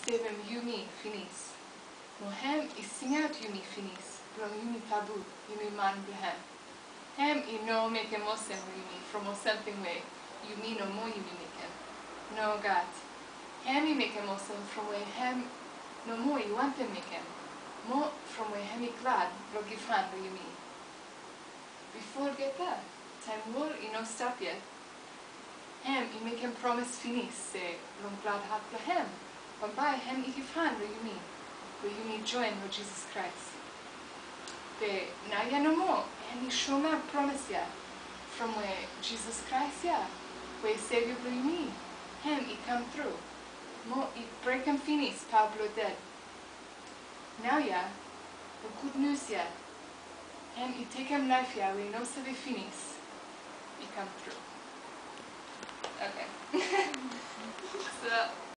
save him Yumi finis. Mohem is sing out Yumi finis, from Yumi tabu, Yumi man behem. Hem I no make a mosem Yumi, from something way, Yumi no mo Yumi make him. No gat. Hem I make a mosem from way hem no mo I want to make him. Mo from way hem I glad, lo give hand Yumi. Before get that, time war I no stop yet. Hem I make him promise finis, say, long glad hat to hem. But by hem I give hand Yumi. You need join with Jesus Christ. But now you no more, and he show me promise ya from where Jesus Christ ya, where save you blue me. Him he come through. Mo he break him finis, Pablo dead. Now ya, the good news ya. Him he take him life ya, we no save finis. He come through. Okay. So